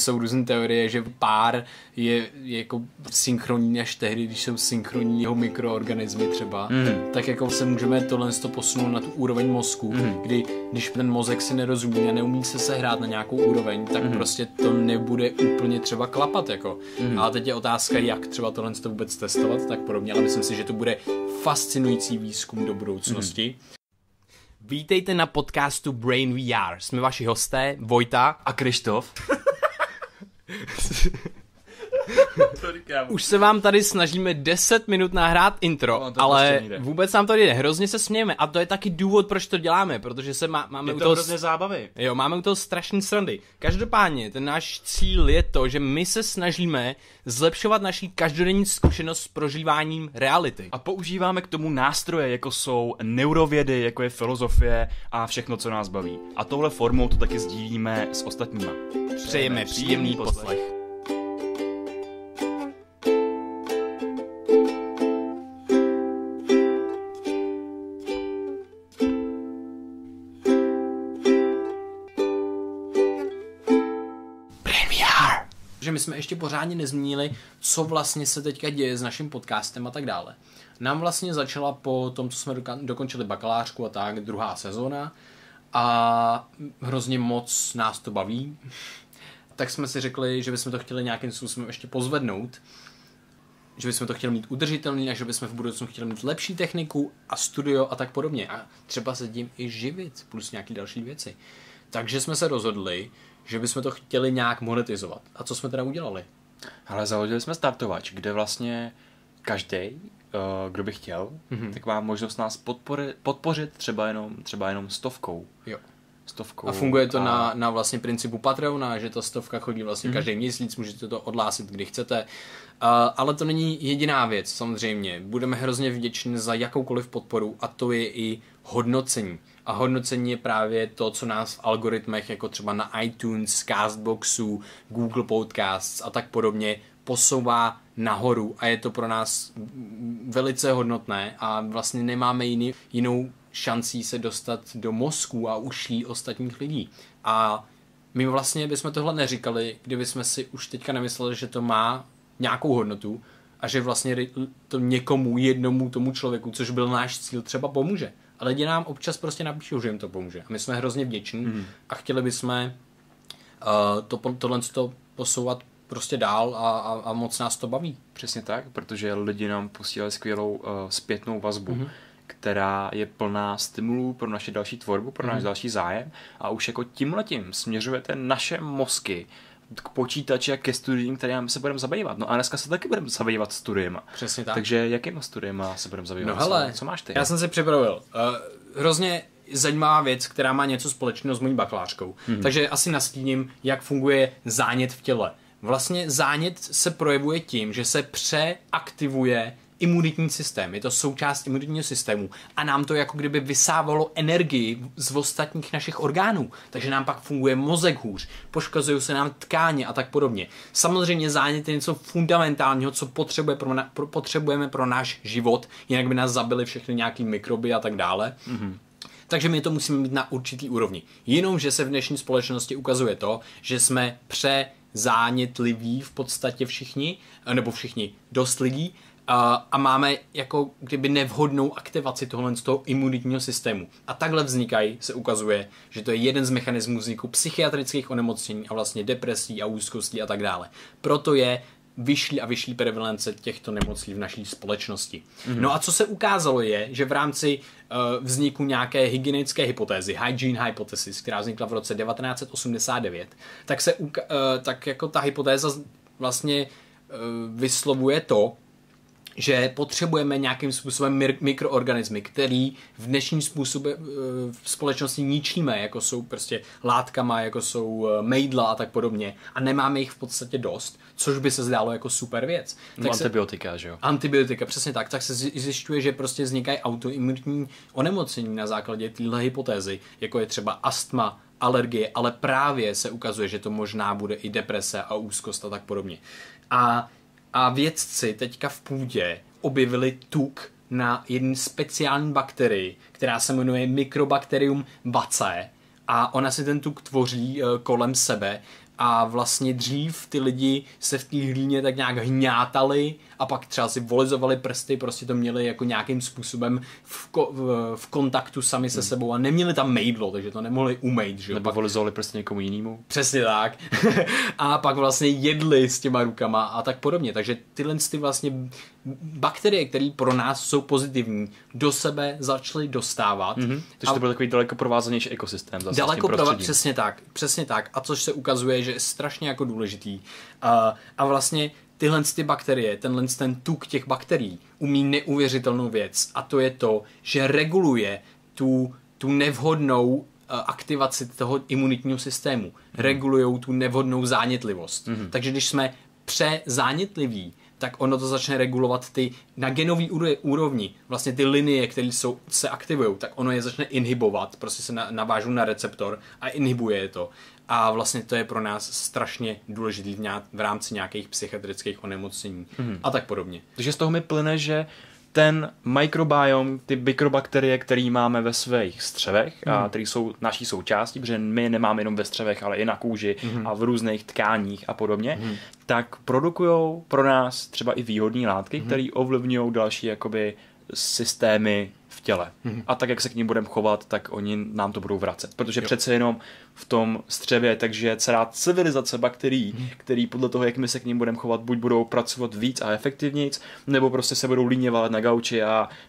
Jsou různé teorie, že pár je jako synchronní až tehdy, když jsou synchronní jeho mikroorganismy třeba, tak jako se můžeme tohle posunout na tu úroveň mozku, kdy když ten mozek si nerozumí a neumí se sehrát na nějakou úroveň, tak prostě to nebude úplně třeba klapat jako. A teď je otázka, jak třeba tohle vůbec testovat, tak podobně, ale myslím si, že to bude fascinující výzkum do budoucnosti. Vítejte na podcastu Brain VR. Jsme vaši hosté, Vojta a Krištof. Už se vám tady snažíme 10 minut nahrát intro, ale vůbec nám to jde. Hrozně se smějeme a to je taky důvod, proč to děláme, protože se máme je to hrozně zábavy. Jo, máme u toho strašný srandy. Každopádně, ten náš cíl je to, že my se snažíme zlepšovat naši každodenní zkušenost s prožíváním reality. A používáme k tomu nástroje, jako jsou neurovědy, jako je filozofie a všechno, co nás baví. A touhle formou to taky sdílíme s ostatníma. Přejeme příjemný poslech. Že my jsme ještě pořádně nezmínili, co vlastně se teďka děje s naším podcastem a tak dále. Nám vlastně začala po tom, co jsme dokončili bakalářku a tak, druhá sezóna a hrozně moc nás to baví. Tak jsme si řekli, že bychom to chtěli nějakým způsobem ještě pozvednout, že bychom to chtěli mít udržitelný a že bychom v budoucnu chtěli mít lepší techniku a studio a tak podobně. A třeba se tím i živit, plus nějaký další věci. Takže jsme se rozhodli, že bychom to chtěli nějak monetizovat. A co jsme teda udělali? Ale založili jsme startovač, kde vlastně každý, kdo by chtěl, tak má možnost nás podpořit třeba jenom 100. Jo. 100. A funguje to na vlastně principu Patreona, že ta 100 chodí vlastně každý měsíc, můžete to odhlásit, kdy chcete. Ale to není jediná věc, samozřejmě. Budeme hrozně vděční za jakoukoliv podporu a to je i hodnocení. A hodnocení je právě to, co nás v algoritmech, jako třeba na iTunes, Castboxu, Google Podcasts a tak podobně, posouvá nahoru a je to pro nás velice hodnotné a vlastně nemáme jinou šancí se dostat do mozku a uší ostatních lidí. A my vlastně bychom tohle neříkali, kdyby jsme si už teďka nemysleli, že to má nějakou hodnotu a že vlastně to někomu, jednomu tomu člověku, což byl náš cíl, třeba pomůže. Ale lidi nám občas prostě napíšou, že jim to pomůže. A my jsme hrozně vděční a chtěli bychom tohle posouvat prostě dál a moc nás to baví. Přesně tak, protože lidi nám posílali skvělou zpětnou vazbu, která je plná stimulů pro naše další tvorbu, pro náš další zájem a už jako tímhletím směřujete naše mozky k počítači a ke studiím, kterým se budeme zabývat. No a dneska se taky budeme zabývat studiema. Přesně tak. Takže jakýma studiema se budeme zabývat? No hele, co máš ty? Já jsem se připravil. Hrozně zajímavá věc, která má něco společného s mojí bakalářkou. Takže asi nastíním, jak funguje zánět v těle. Vlastně zánět se projevuje tím, že se přeaktivuje imunitní systém. Je to součást imunitního systému a nám to jako kdyby vysávalo energii z ostatních našich orgánů. Takže nám pak funguje mozek hůř, poškozují se nám tkáně a tak podobně. Samozřejmě zánět je něco fundamentálního, co potřebujeme pro náš život, jinak by nás zabili všechny nějaký mikroby a tak dále. Takže my to musíme mít na určitý úrovni. Jenomže se v dnešní společnosti ukazuje to, že jsme zánětliví v podstatě všichni, nebo všichni dost lidí, a máme jako kdyby nevhodnou aktivaci tohle z toho imunitního systému. A takhle se ukazuje, že to je jeden z mechanismů vzniku psychiatrických onemocnění a vlastně depresí a úzkostí a tak dále. Proto je vyšší a vyšší prevalence těchto nemocí v naší společnosti. No a co se ukázalo je, že v rámci vzniku nějaké hygienické hypotézy, hygiene hypothesis, která vznikla v roce 1989, tak jako ta hypotéza vlastně vyslovuje to, že potřebujeme nějakým způsobem mikroorganismy, který v dnešním způsobu v společnosti ničíme, jako jsou prostě látkama, jako jsou mejdla a tak podobně. A nemáme jich v podstatě dost, což by se zdálo jako super věc. Tak antibiotika, že jo? Antibiotika, přesně tak. Tak se zjišťuje, že prostě vznikají autoimunitní onemocnění na základě téhle hypotézy, jako je třeba astma, alergie, ale právě se ukazuje, že to možná bude i deprese a úzkost a tak podobně. A vědci teďka v půdě objevili tuk na jednu speciální bakterii, která se jmenuje Mycobacterium vaccae. A ona si ten tuk tvoří kolem sebe a vlastně dřív ty lidi se v té hlíně tak nějak hňátali a pak třeba si volizovali prsty, prostě to měli jako nějakým způsobem v kontaktu sami se sebou a neměli tam mejdlo, takže to nemohli umejt. Že? Nebo volizovali prsty někomu jinému. Přesně tak. A pak vlastně jedli s těma rukama a tak podobně. Takže tyhle vlastně bakterie, které pro nás jsou pozitivní, do sebe začaly dostávat. Takže to byl takový daleko provázanější ekosystém. Přesně tak. A což se ukazuje, že je strašně jako důležitý. A vlastně tyhle ty bakterie, ten tuk těch bakterií umí neuvěřitelnou věc a to je to, že reguluje tu nevhodnou aktivaci toho imunitního systému. Regulujou tu nevhodnou zánětlivost. Takže když jsme přezánětliví, tak ono to začne regulovat na genové úrovni, vlastně ty linie, které se aktivují, tak ono je začne inhibovat, prostě se navážou na receptor a inhibuje je to. A vlastně to je pro nás strašně důležitý v rámci nějakých psychiatrických onemocnění a tak podobně. Takže z toho mi plyne, že ten mikrobiom, ty mikrobakterie, který máme ve svých střevech a které jsou naší součástí, protože my nemáme jenom ve střevech, ale i na kůži a v různých tkáních a podobně, tak produkujou pro nás třeba i výhodné látky, které ovlivňují další jakoby systémy v těle. A tak, jak se k ním budeme chovat, tak oni nám to budou vracet. Protože přece jenom v tom střevě, takže celá civilizace bakterií, který podle toho, jak my se k ním budeme chovat, buď budou pracovat víc a efektivnějc, nebo prostě se budou líně válet na gauči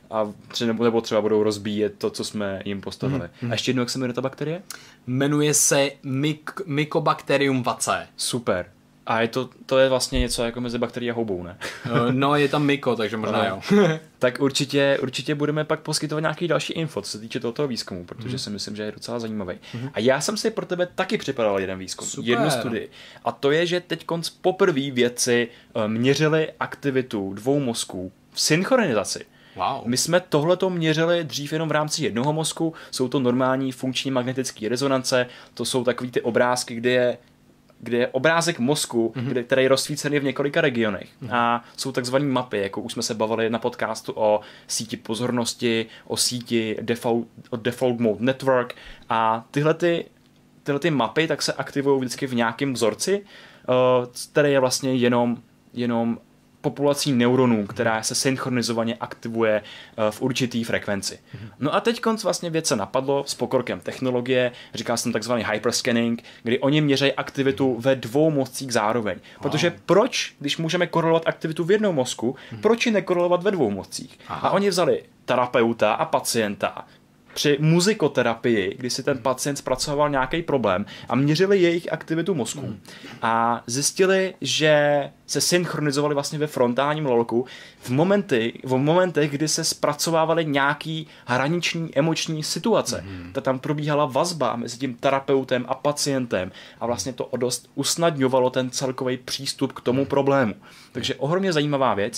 nebo třeba budou rozbíjet to, co jsme jim postavili. A ještě jednou, jak se jmenuje ta bakterie? Jmenuje se Mycobacterium vaccae. Super. A to je vlastně něco jako mezi bakterií a houbou, ne? No, je tam myko, takže možná jo. Tak určitě budeme pak poskytovat nějaký další info, co se týče tohoto výzkumu, protože si myslím, že je docela zajímavý. A já jsem si pro tebe taky připravil jeden výzkum, jednu studii. A to je, že teď poprvé vědci měřili aktivitu dvou mozků v synchronizaci. Wow. My jsme tohleto měřili dřív jenom v rámci jednoho mozku, jsou to normální funkční magnetické rezonance, to jsou takový ty obrázky, kde je obrázek mozku, který je rozsvícený v několika regionech. A jsou takzvané mapy, jako už jsme se bavili na podcastu o síti pozornosti, o síti default mode network a tyhle mapy tak se aktivují vždycky v nějakém vzorci, který je vlastně jenom populací neuronů, která se synchronizovaně aktivuje v určitý frekvenci. No a teď vlastně věc se napadlo s pokrokem technologie, říká jsem takzvaný hyperscanning, kdy oni měří aktivitu ve dvou mozcích zároveň. Protože proč, když můžeme korelovat aktivitu v jednom mozku, proč ji nekorelovat ve dvou mozcích? A oni vzali terapeuta a pacienta při muzikoterapii, kdy si ten pacient zpracoval nějaký problém a měřili jejich aktivitu mozku a zjistili, že se synchronizovali vlastně ve frontálním lolku v momentech, kdy se zpracovávaly nějaký hraniční emoční situace. Tam probíhala vazba mezi tím terapeutem a pacientem a vlastně to dost usnadňovalo ten celkový přístup k tomu problému. Takže ohromně zajímavá věc.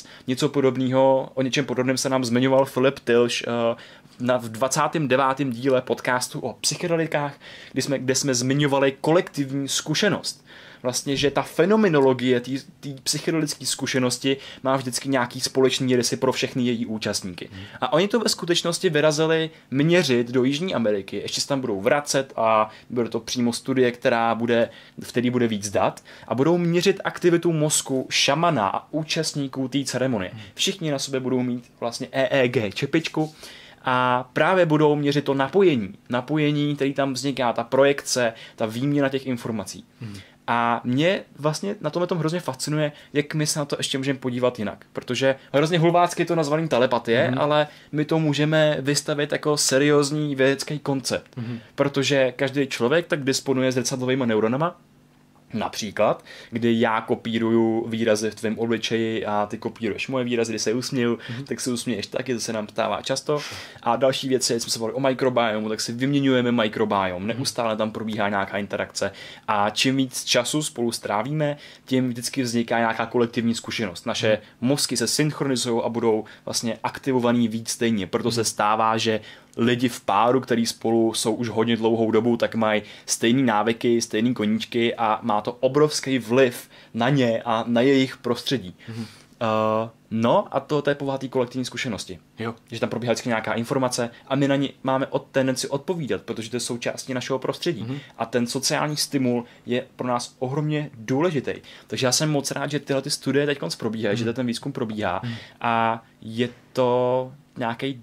O něčem podobném se nám zmiňoval Filip Tilš v 29. díle podcastu o psychedelikách, kde jsme zmiňovali kolektivní zkušenost. Vlastně, že ta fenomenologie té psychedelické zkušenosti má vždycky nějaký společný rysy pro všechny její účastníky. A oni to ve skutečnosti vyrazili měřit do Jižní Ameriky, ještě se tam budou vracet a bude to přímo studie, v který bude víc dat a budou měřit aktivitu mozku šamana a účastníků té ceremonie. Všichni na sobě budou mít vlastně EEG čepičku a právě budou měřit to napojení, který tam vzniká, ta projekce, ta výměna těch informací. A mě vlastně na tomhle hrozně fascinuje, jak my se na to ještě můžeme podívat jinak. Protože hrozně hulvácky je to nazvaný telepatie, ale my to můžeme vystavit jako seriózní vědecký koncept. Protože každý člověk tak disponuje zrcadlovými neuronama, například, kdy já kopíruju výrazy v tvém obličeji a ty kopíruješ moje výrazy, kdy se usměju, tak se usměješ taky, to se nám stává často. A další věci, jsme se bavili o mikrobiomu, tak si vyměňujeme mikrobiom, neustále tam probíhá nějaká interakce a čím víc času spolu strávíme, tím vždycky vzniká nějaká kolektivní zkušenost. Naše mozky se synchronizují a budou vlastně aktivovaný víc stejně, proto se stává, že lidi v páru, který spolu jsou už hodně dlouhou dobu, tak mají stejný návyky, stejný koníčky a má to obrovský vliv na ně a na jejich prostředí. No a to je povaha té kolektivní zkušenosti. Jo. Že tam probíhá vždycky nějaká informace a my na ní máme tendenci odpovídat, protože to je součástí našeho prostředí. A ten sociální stimul je pro nás ohromně důležitý. Takže já jsem moc rád, že tyhle ty studie teď probíhají, že ten výzkum probíhá a je to nějaký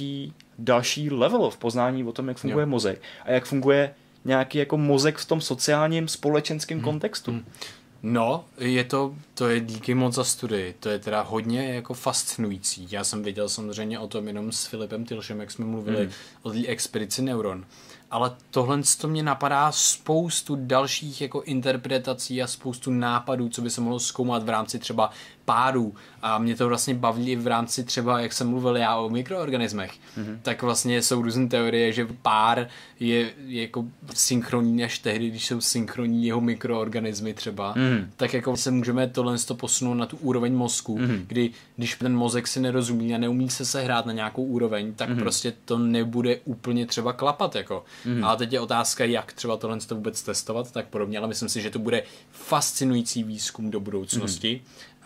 další level v poznání o tom, jak funguje mozek a jak funguje nějaký jako mozek v tom sociálním společenském kontextu. No, to je díky moc za studii. To je teda hodně jako fascinující. Já jsem věděl samozřejmě o tom jenom s Filipem Tilšem, jak jsme mluvili o té expedici Neuron. Ale tohle to mě napadá spoustu dalších jako interpretací a spoustu nápadů, co by se mohlo zkoumat v rámci třeba párů. A mě to vlastně baví v rámci třeba, jak jsem mluvil já o mikroorganismech, tak vlastně jsou různé teorie, že pár je jako synchronní až tehdy, když jsou synchronní jeho mikroorganismy třeba. Tak jako se můžeme tohle posunout na tu úroveň mozku, kdy když ten mozek si nerozumí a neumí se sehrát na nějakou úroveň, tak prostě to nebude úplně třeba klapat jako. A teď je otázka, jak třeba tohle vůbec testovat, tak podobně, ale myslím si, že to bude fascinující výzkum do budoucnosti.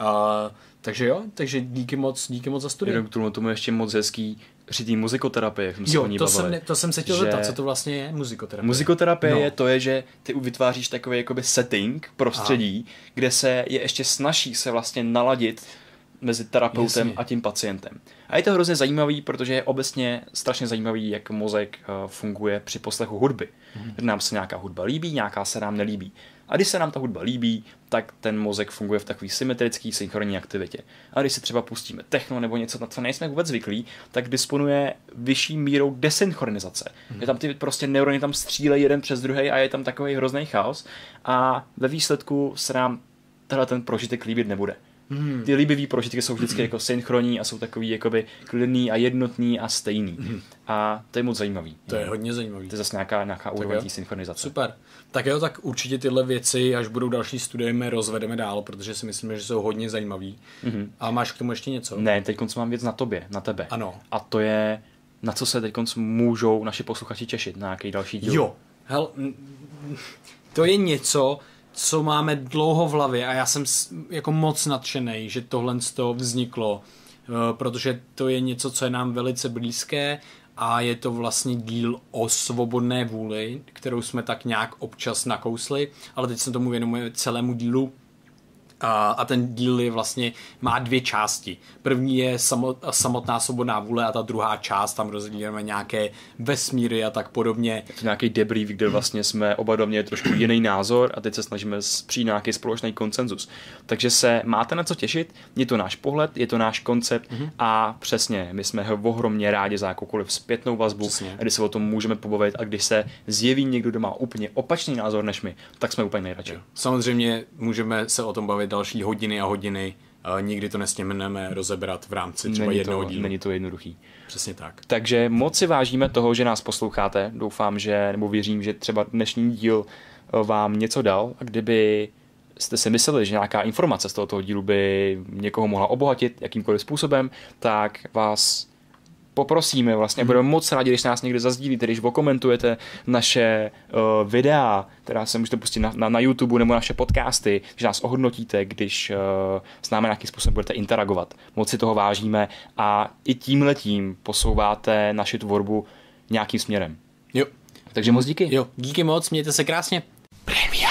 Takže jo, takže díky moc za studii. Jenom tomu ještě moc hezký při té muzikoterapii, jak jsme se o ní bavili. To jsem se chtěl zeptat, co to vlastně je muzikoterapie? Muzikoterapie je, že ty vytváříš takový jakoby setting, prostředí, kde je ještě snaží se vlastně naladit mezi terapeutem a tím pacientem. A je to hrozně zajímavý, protože je obecně strašně zajímavý, jak mozek funguje při poslechu hudby. Nám se nějaká hudba líbí, nějaká se nám nelíbí. A když se nám ta hudba líbí, tak ten mozek funguje v takový symetrický, synchronní aktivitě. A když si třeba pustíme techno nebo něco, na co nejsme vůbec zvyklí, tak disponuje vyšší mírou desynchronizace. Je tam ty prostě neurony tam střílejí jeden přes druhý a je tam takový hrozný chaos. A ve výsledku se nám ten prožitek líbit nebude. Ty líbivý prožitky jsou vždycky jako synchronní a jsou takový jakoby klidný a jednotný a stejný. A to je moc zajímavý. To je hodně zajímavý. To je zase nějaká úroveň té synchronizace. Super. Tak jo, tak určitě tyhle věci, až budou další studie, my rozvedeme dál, protože si myslíme, že jsou hodně zajímavý. A máš k tomu ještě něco? Ne, teď mám věc na tebe. Ano. A to je, na co se teď můžou naši posluchači těšit, na nějaký další díl. Jo. To je něco, co máme dlouho v hlavě a já jsem jako moc nadšenej, že tohle z toho vzniklo, protože to je něco, co je nám velice blízké a je to vlastně díl o svobodné vůli, kterou jsme tak nějak občas nakousli, ale teď se tomu věnujeme celému dílu. A ten díl je vlastně, má dvě části. První je samotná svobodná vůle a ta druhá část, tam rozdělíme nějaké vesmíry a tak podobně. Je to nějaký debrief, kde vlastně jsme oba dva měli trošku jiný názor a teď se snažíme přijít nějaký společný konsenzus. Takže se máte na co těšit, je to náš pohled, je to náš koncept a přesně, my jsme ohromně rádi za jakoukoliv zpětnou vazbu, kdy se o tom můžeme pobavit a když se zjeví někdo, kdo má úplně opačný názor než my, tak jsme úplně nejradši. Samozřejmě můžeme se o tom bavit další hodiny a hodiny. Nikdy to nesměneme rozebrat v rámci třeba jednoho dílu. Není to jednoduchý. Přesně tak. Takže moc si vážíme toho, že nás posloucháte. Doufám, nebo věřím, že třeba dnešní díl vám něco dal. A kdyby jste si mysleli, že nějaká informace z tohoto dílu by někoho mohla obohatit jakýmkoliv způsobem, tak vás poprosíme, vlastně budeme moc rádi, když nás někde zazdílíte, když okomentujete naše videa, která se můžete pustit na YouTube nebo naše podcasty, když nás ohodnotíte, když s námi nějakým způsobem budete interagovat. Moc si toho vážíme a i tímhletím posouváte naši tvorbu nějakým směrem. Jo. Takže moc díky. Jo, díky moc, mějte se krásně. Premiér.